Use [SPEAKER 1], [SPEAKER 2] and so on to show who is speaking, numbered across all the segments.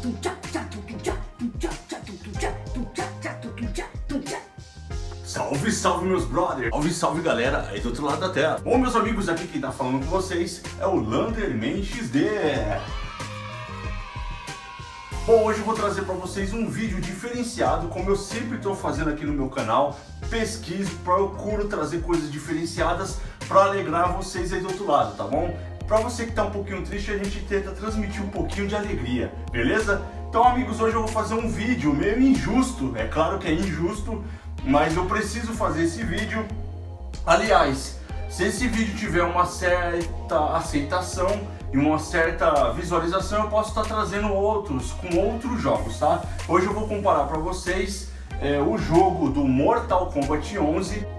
[SPEAKER 1] Salve, salve meus brothers! Salve, salve galera aí do outro lado da tela. Bom, meus amigos, aqui quem tá falando com vocês é o Landerman XD. Bom, hoje eu vou trazer para vocês um vídeo diferenciado, como eu sempre estou fazendo aqui no meu canal. Pesquiso, procuro trazer coisas diferenciadas para alegrar vocês aí do outro lado, tá bom? Para você que tá um pouquinho triste, a gente tenta transmitir um pouquinho de alegria, beleza? Então, amigos, hoje eu vou fazer um vídeo meio injusto, é claro que é injusto, mas eu preciso fazer esse vídeo. Aliás, se esse vídeo tiver uma certa aceitação e uma certa visualização, eu posso estar trazendo outros, com outros jogos, tá? Hoje eu vou comparar para vocês o jogo do Mortal Kombat 11.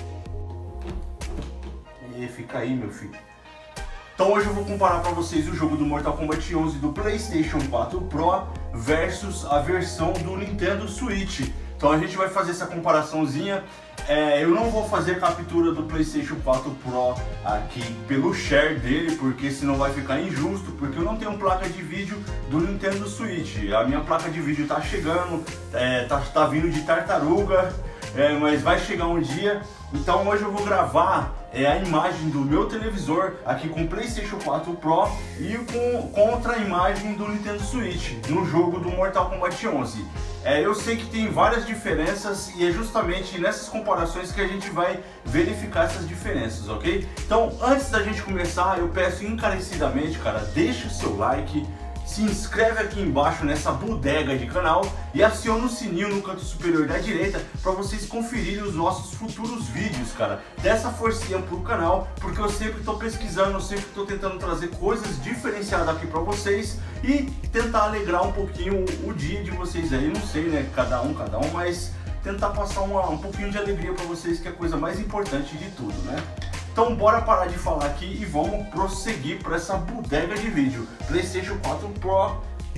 [SPEAKER 1] E fica aí, meu filho. Então hoje eu vou comparar para vocês o jogo do Mortal Kombat 11 do PlayStation 4 Pro versus a versão do Nintendo Switch. Então a gente vai fazer essa comparaçãozinha. Eu não vou fazer captura do PlayStation 4 Pro aqui pelo share dele, porque senão vai ficar injusto, porque eu não tenho placa de vídeo do Nintendo Switch. A minha placa de vídeo tá chegando, tá vindo de tartaruga, mas vai chegar um dia. Então hoje eu vou gravar a imagem do meu televisor aqui com o PlayStation 4 Pro e contra a imagem do Nintendo Switch no jogo do Mortal Kombat 11. Eu sei que tem várias diferenças e é justamente nessas comparações que a gente vai verificar essas diferenças, ok? Então, antes da gente começar, eu peço encarecidamente, cara, deixa o seu like, se inscreve aqui embaixo nessa bodega de canal e aciona o sininho no canto superior da direita para vocês conferirem os nossos futuros vídeos, cara. Dê essa forcinha pro canal, porque eu sempre estou pesquisando, sempre estou tentando trazer coisas diferenciadas aqui para vocês e tentar alegrar um pouquinho o dia de vocês aí. Não sei, né, cada um, mas tentar passar um pouquinho de alegria para vocês, que é a coisa mais importante de tudo, né? Então bora parar de falar aqui e vamos prosseguir para essa bodega de vídeo. PlayStation 4 Pro,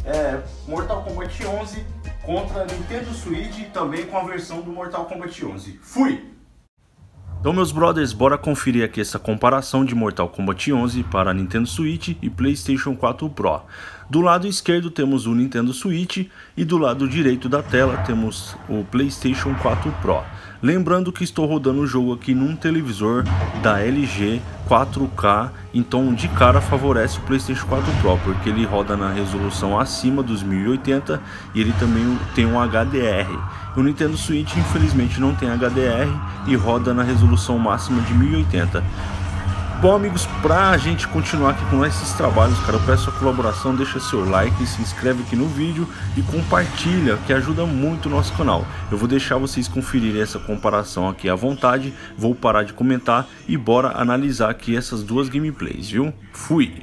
[SPEAKER 1] Mortal Kombat 11 contra Nintendo Switch e também com a versão do Mortal Kombat 11. Fui! Então, meus brothers, bora conferir aqui essa comparação de Mortal Kombat 11 para Nintendo Switch e PlayStation 4 Pro. Do lado esquerdo temos o Nintendo Switch e do lado direito da tela temos o PlayStation 4 Pro. Lembrando que estou rodando o jogo aqui num televisor da LG 4K, então de cara favorece o PlayStation 4 Pro, porque ele roda na resolução acima dos 1080 e ele também tem um HDR. O Nintendo Switch infelizmente não tem HDR e roda na resolução máxima de 1080. Bom, amigos, pra gente continuar aqui com esses trabalhos, cara, eu peço a colaboração, deixa seu like, se inscreve aqui no vídeo e compartilha, que ajuda muito o nosso canal. Eu vou deixar vocês conferirem essa comparação aqui à vontade, vou parar de comentar e bora analisar aqui essas duas gameplays, viu? Fui!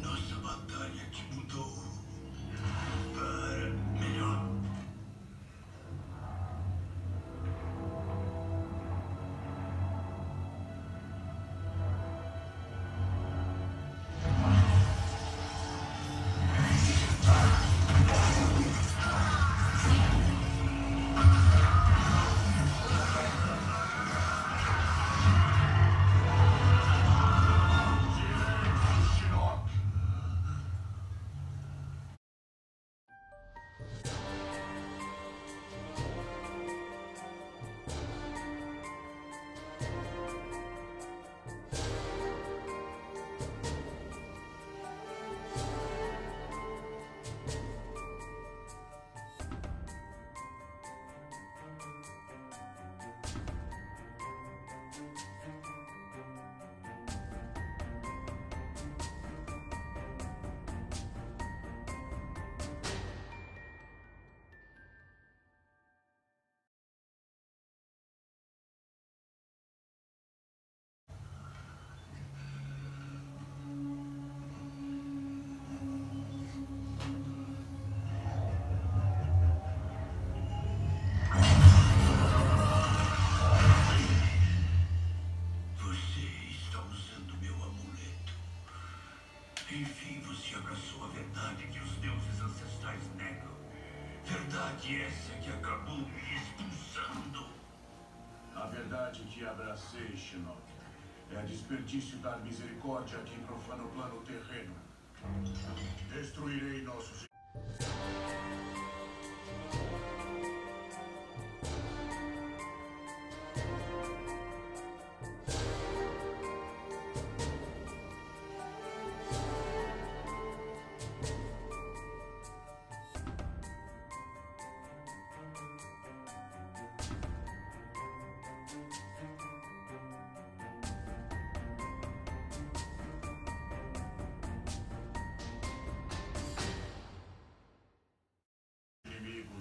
[SPEAKER 2] Enfim, você abraçou a verdade que os deuses ancestrais negam. Verdade essa que acabou me expulsando. A verdade que abracei, Shinnok, é desperdício da misericórdia que profana o plano terreno. Destruirei nossos...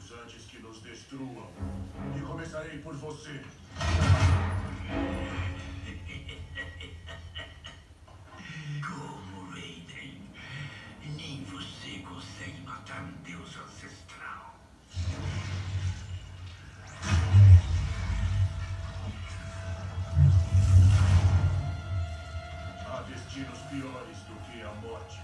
[SPEAKER 2] deuses antes que nos destruam. E começarei por você.
[SPEAKER 3] Como, Raiden? Nem você consegue matar um deus ancestral.
[SPEAKER 2] Há destinos piores do que a morte.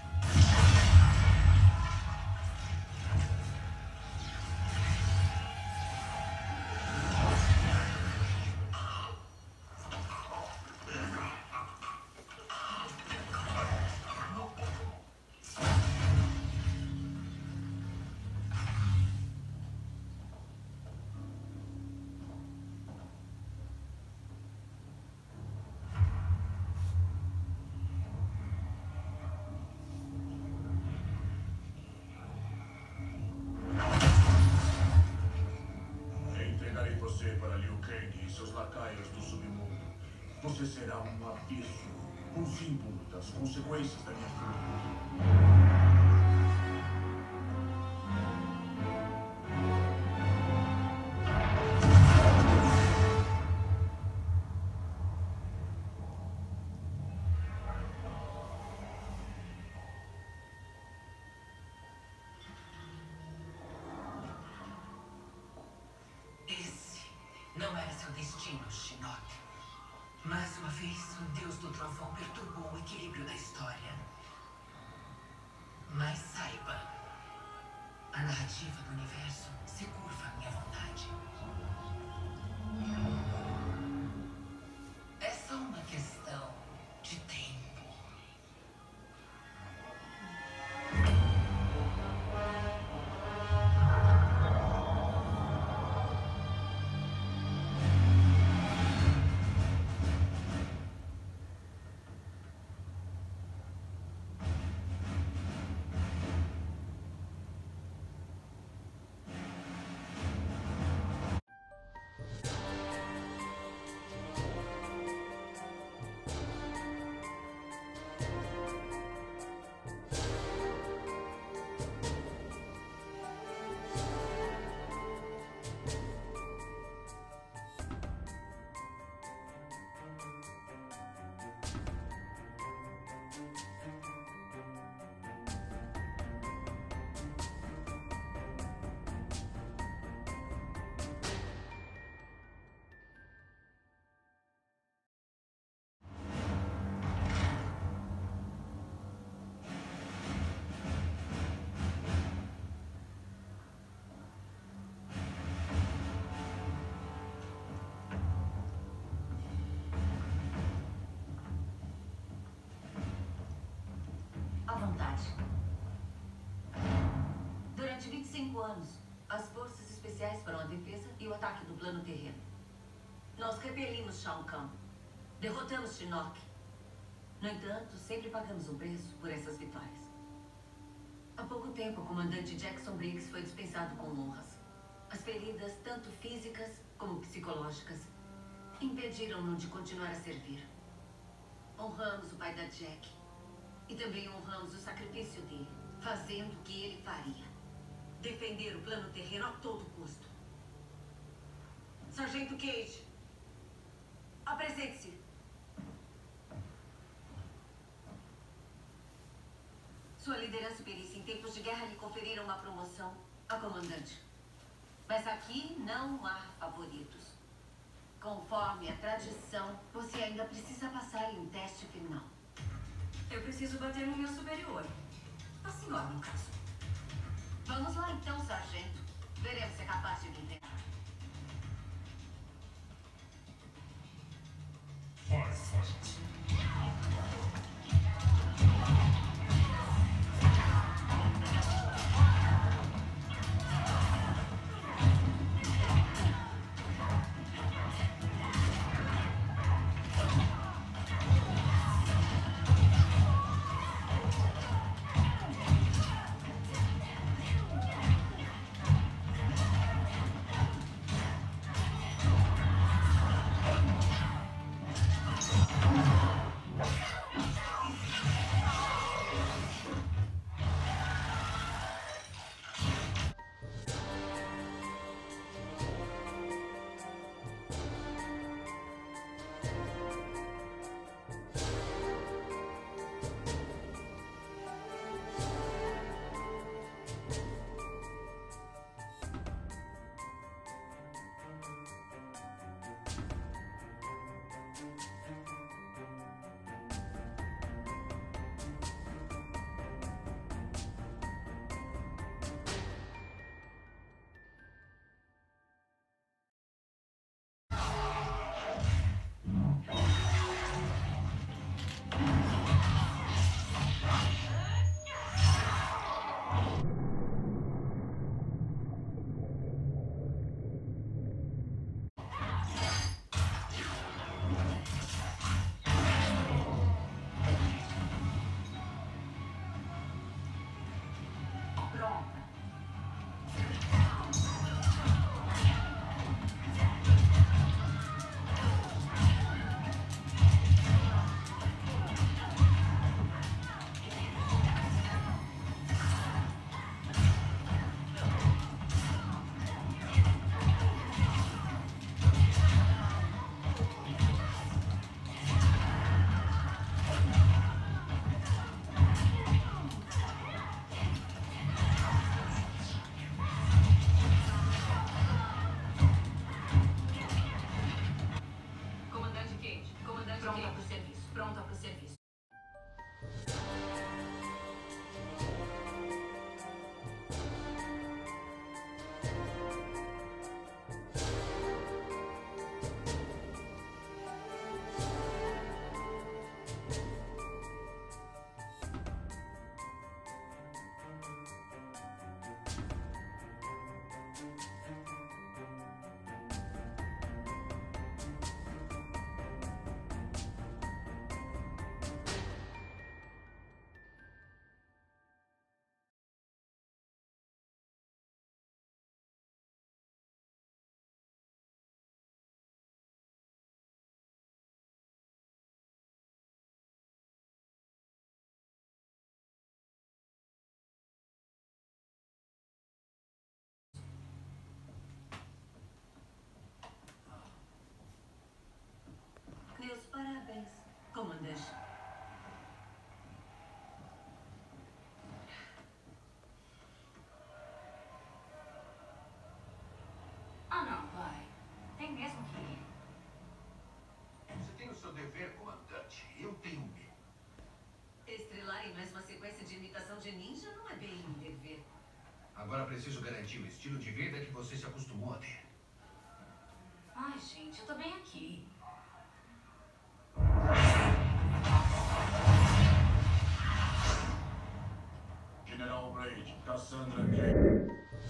[SPEAKER 2] Entregarei você para Liu Kang e seus lacaios do submundo. Você será um abismo, um símbolo das consequências da minha fúria.
[SPEAKER 4] Esse não era seu destino, Shinnok. Mais uma vez, um deus do trovão perturbou o equilíbrio da história. Mas saiba, a narrativa do universo se curva à minha vontade. É só uma questão de tempo.
[SPEAKER 5] À vontade. Durante 25 anos, as forças especiais foram a defesa e o ataque do plano terreno. Nós repelimos Shao Kahn. Derrotamos Shinnok. No entanto, sempre pagamos um preço por essas vitórias. Há pouco tempo, o comandante Jackson Briggs foi dispensado com honras. As feridas, tanto físicas como psicológicas, impediram-no de continuar a servir. Honramos o pai da Jack. E também honramos o sacrifício dele, fazendo o que ele faria. Defender o plano terreno a todo custo. Sargento Cage, apresente-se. Sua liderança e perícia em tempos de guerra lhe conferiram uma promoção a comandante. Mas aqui não há favoritos. Conforme a tradição, você ainda precisa passar em um teste final.
[SPEAKER 6] Eu preciso bater no meu superior. A senhora, no caso.
[SPEAKER 5] Vamos lá então, sargento. Veremos se é capaz de me enfrentar.
[SPEAKER 2] Fight.
[SPEAKER 3] You
[SPEAKER 7] Agora preciso garantir o estilo de vida que você se acostumou a ter.
[SPEAKER 6] Ai, gente, eu tô bem aqui.
[SPEAKER 2] General Braid, Cassandra Cain.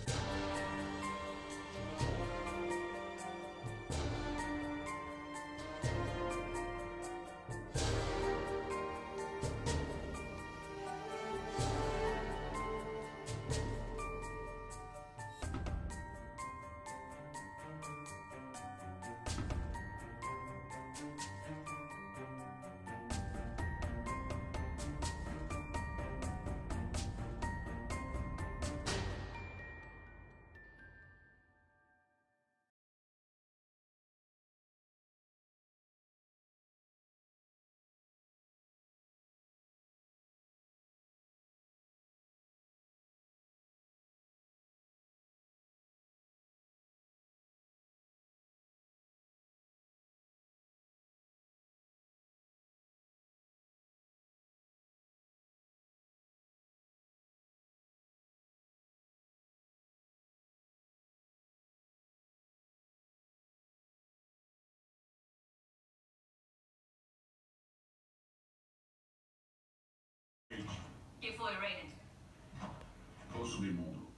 [SPEAKER 6] Que foi, Raiden?
[SPEAKER 2] O submundo.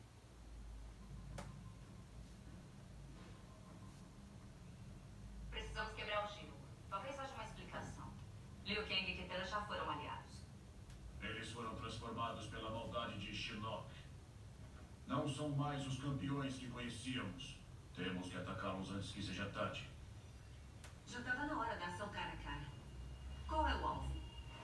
[SPEAKER 6] Precisamos quebrar o gelo. Talvez haja uma explicação. Liu Kang e Kitana já foram aliados.
[SPEAKER 2] Eles foram transformados pela maldade de Shinnok. Não são mais os campeões que conhecíamos. Temos que atacá-los antes que seja tarde.
[SPEAKER 5] Já estava na hora da ação cara a cara. Qual é o alvo?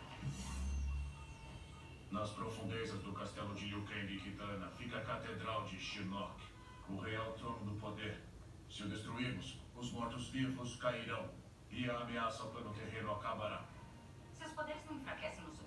[SPEAKER 2] Nas profundezas do castelo de Liu Kang e Kitana fica a Catedral de Shinnok, o real trono do poder. Se o destruirmos, os mortos-vivos cairão e a ameaça ao plano terreno acabará.
[SPEAKER 6] Seus poderes não enfraquecem o suficiente.